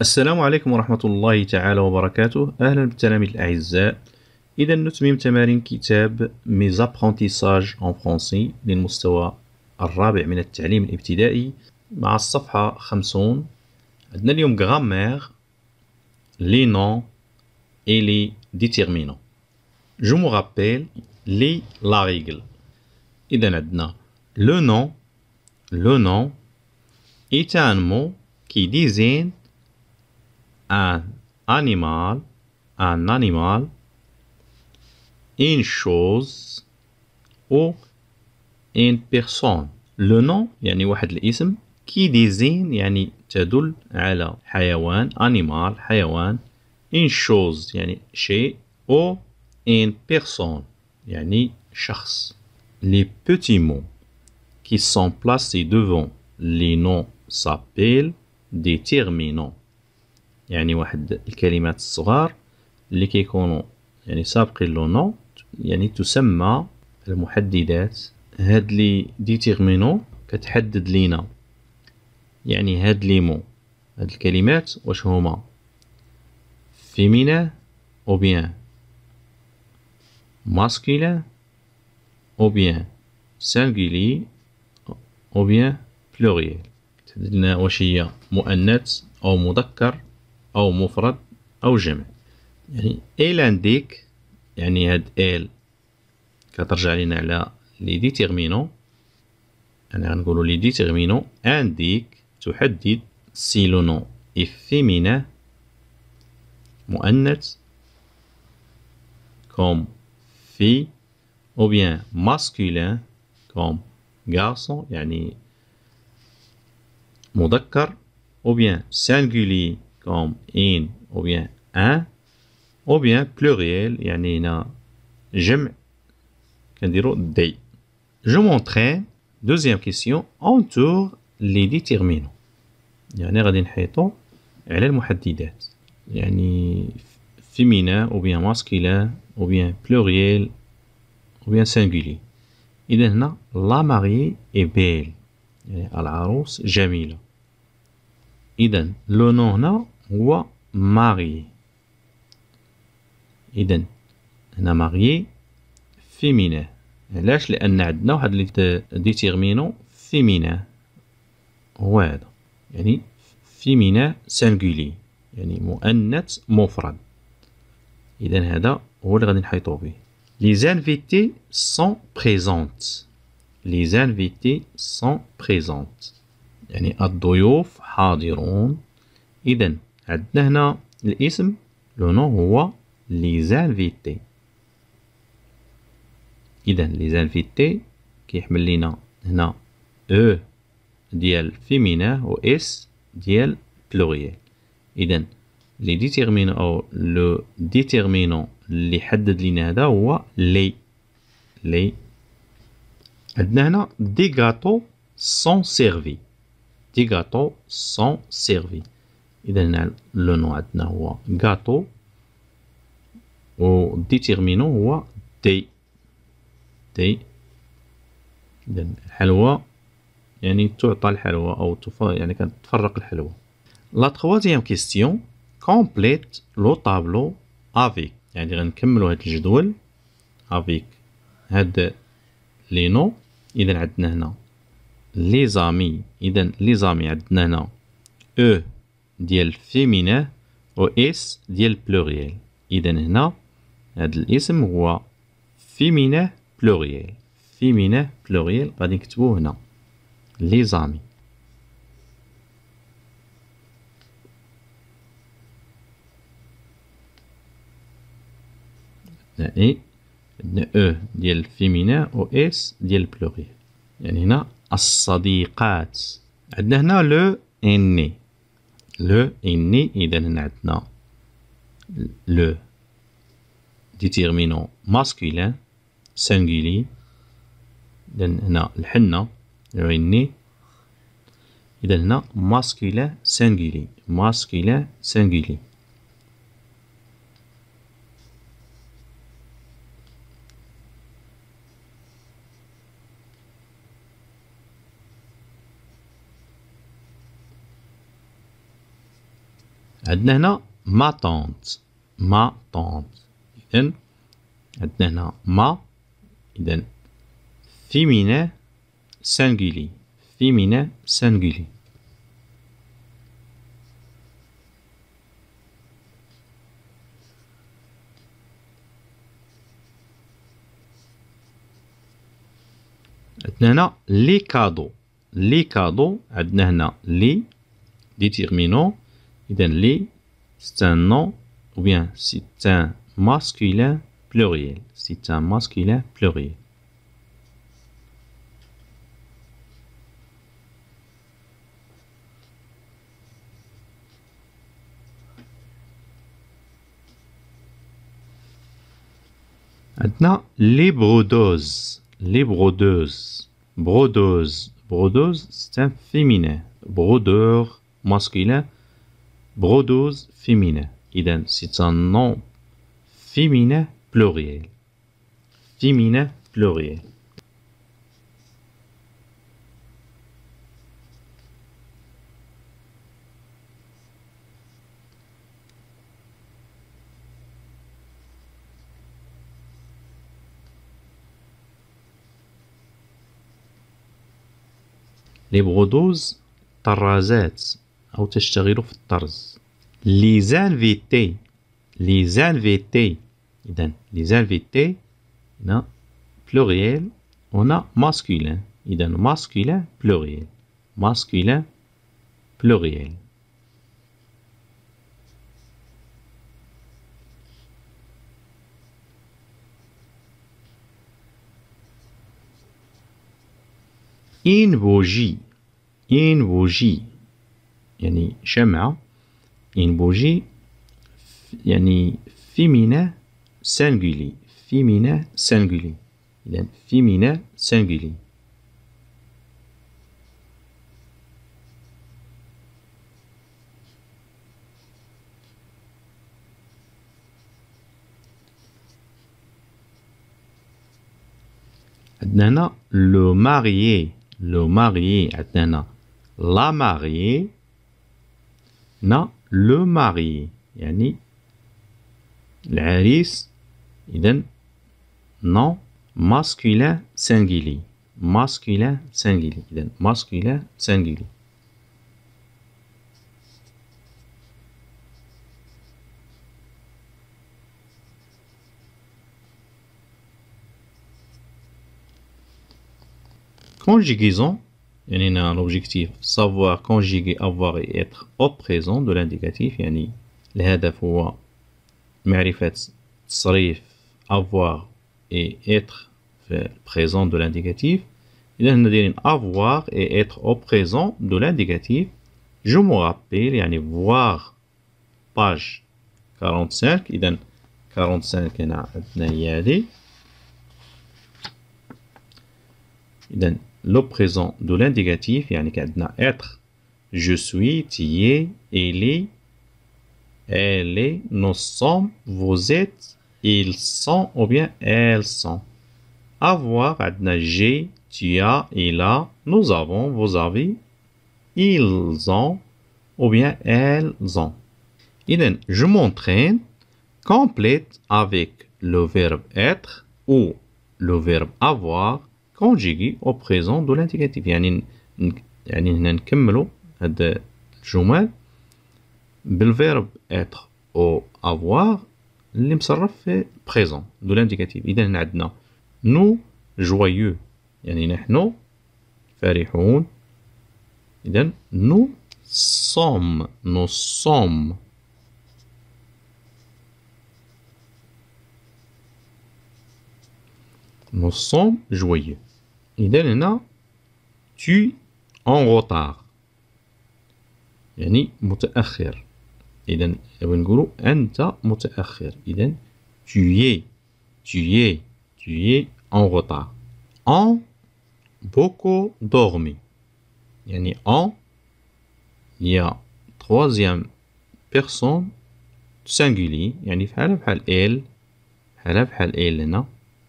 السلام عليكم ورحمة الله تعالى وبركاته. أهلا بالتلاميذ الأعزاء. إذا نتمم تمارين كتاب Mes apprentissages en français للمستوى الرابع من التعليم الابتدائي مع الصفحة 50. عندنا اليوم grammaire, les noms et les déterminants. Je me rappelle la règle. إذا عندنا le nom est un mot qui désigne un animal, une chose ou une personne. Le nom يعني واحد الاسم qui désigne يعني تدل على حيوان animal حيوان une chose يعني شيء ou une personne يعني شخص. Les petits mots qui sont placés devant les noms s'appellent déterminants. يعني واحد الكلمات الصغار اللي كيكونوا يعني سابقين لو نو يعني تسمى المحددات. هاد لي ديتيرمينو كتحدد لينا يعني هاد لي مو هاد الكلمات واش هما فيمينا او بيان ماسكيلين او بيان سانغولي او بيان بلوريال. تحدد لنا واش هي مؤنث او مذكر أو مفرد أو جمع. يعني إل انديك يعني هاد إل كترجع لينا على لي ديتيرمينون يعني غنقولو لي ديتيرمينون انديك تحدد سي لو نون إي فيمينان مؤنث كوم في أو بيان ماسكولين كوم غارسون يعني مذكر أو بيان سانغولي comme une ou bien un ou bien pluriel يعني هنا جمع كنديرو دي. Je m'entraîne. Deuxième question. Entoure les déterminants. يعني غادي نحيطو على المحددات يعني féminin ou bien masculin ou bien pluriel ou bien singulier. إذا هنا la mariée est belle يعني العروس جميلة. إذا لو نو هنا هو ماري. إذا هنا ماري فيمينان. علاش؟ لأن عندنا واحد لي ديتيرمينون فيمينان هو هذا يعني فيمينان سانغولي يعني مؤنث مفرد. إذا هذا هو اللي غادي نحيطو به. Les invités sont présentes. Les invités sont présentes يعني الضيوف حاضرون. إذا عندنا هنا الاسم لو نو هو لي زانفيتي. إذا لي زانفيتي كيحمل لينا هنا او ديال فيمينان و اس ديال بلوريال. إذا لي ديتيرمينون أو لو ديتيرمينون اللي حدد لينا هذا هو لي. عندنا هنا دي غاتو سون سيرفي. دي غاتو سون سيرفي. إذا هنا لو نو عندنا هو غاتو و ديتيرمينون هو دي. إذا الحلوى يعني تعطى الحلوى أو يعني كتفرق الحلوى. لا troisième question. Complète le tableau avec يعني غنكملو هاد الجدول avec هاد لي نو. إذا عندنا هنا لي زامي. إذا لي زامي عندنا هنا او ديال فيمينان و اس ديال بلوريال. إذا هنا هاد الاسم هو فيمينان بلوريال. فيمينان بلوريال غادي نكتبوه هنا لي زامي. عندنا او ديال فيمينان و اس ديال بلوريال يعني هنا الصديقات. عندنا هنا لو اني. إذا هنا عندنا لو ديتيرمينون ماسكولين سانغولي. إذا هنا الحنة لو اني. إذا هنا ماسكولين سانغولي. عندنا هنا ما طونت، ما طونت. إذن عندنا هنا ما، إذن féminin singulier، féminin singulier. عندنا هنا لي كادو، لي كادو عندنا هنا لي déterminant. إذن لي c'est un nom ou bien c'est un masculin pluriel، c'est un masculin pluriel. عندنا les brodeuses، les brodeuses، brodeuse، brodeuse c'est un féminin، brodeur masculin، brodeuse féminin. إذن c'est un nom féminin pluriel، féminin pluriel. لي برودوز طرازات أو تشتغل في الطرز. لي زانفيتي، لي زانفيتي. إذن لي زانفيتي هنا بلوريال هنا ماسكولين. إذن ماسكولين بلوريال، ماسكولين بلوريال. إن بوجي، إن بوجي يعني شمعة. إن بوجي يعني féminin singulier، féminin singulier. إذن féminin singulier. عندنا هنا لو ماريي، لو ماريي. عندنا هنا لا ماريي، هنا لو ماريي يعني العريس. إذن نون ماسكولين سانغيلي، ماسكولين سانغيلي. إذن ماسكولين سانغيلي. Conjugaison, يعني هنا l'objectif savoir conjuguer avoir et être au présent de l'indicatif. يعني الهدف هو معرفة تصريف avoir et être في présent de l'indicatif. إذا هنا دايرين avoir et être au présent de l'indicatif. Je me rappelle يعني voir page 45. إذا 45 هنا عندنا هي هذه. إذا le présent de l'indicatif يعني كعندنا être je suis، tu es، il est، elle est، nous sommes، vous êtes، ils sont ou bien elles sont. Avoir عندنا j'ai، tu as، il a، nous avons، vous avez، ils ont ou bien elles ont. إذن je m'entraîne complète avec le verbe être ou le verbe avoir conjugué au présent de l'indicatif. يعني هنا نكملوا هاد الجمل بالفيرب être او avoir اللي مصرف في présent de l'indicatif. إذا هنا عندنا nous joyeux يعني نحن فرحون. إذا nous sommes، nous sommes. nous sommes joyeux. إذا هنا tu en retard يعني متأخر. إذا نقولوا أنت متأخر. إذا tu es، tu es، tu es en retard. En beaucoup dormi يعني en il y a troisième personne singulier يعني بحال elle، بحال elle هنا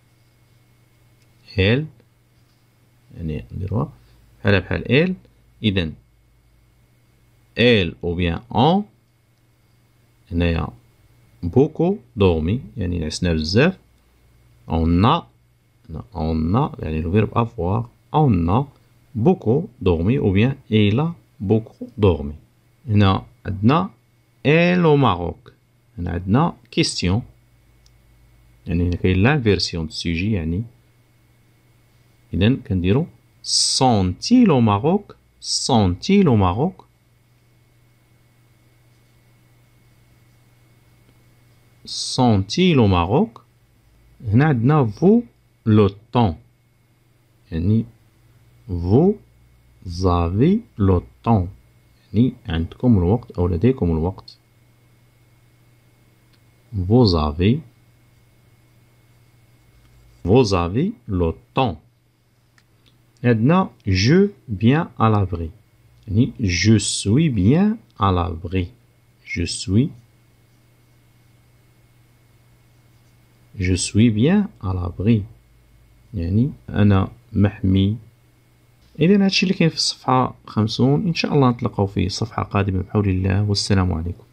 elle يعني نديروها بحال elle. إذا elle ou bien en هنايا بوكو دورمي يعني نعسنا بزاف. on a يعني le verbe avoir. on a beaucoup dormi ou bien il a beaucoup dormi. هنا عندنا elle au Maroc. هنا عندنا question يعني هنا كاين l'inversion du sujet يعني إذن كنديرو sont-ils au Maroc. sont-ils au Maroc. sont-ils au Maroc. هنا عندنا vous le temps يعني vous avez le temps يعني عندكم الوقت أو لديكم الوقت. vous avez le temps. عندنا je bien à l'abri يعني je suis bien à l'abri. je suis bien à l'abri يعني أنا محمي. إذن هادشي اللي كاين في الصفحة 50. إن شاء الله نتلاقاو في صفحة قادمة بحول الله، والسلام عليكم.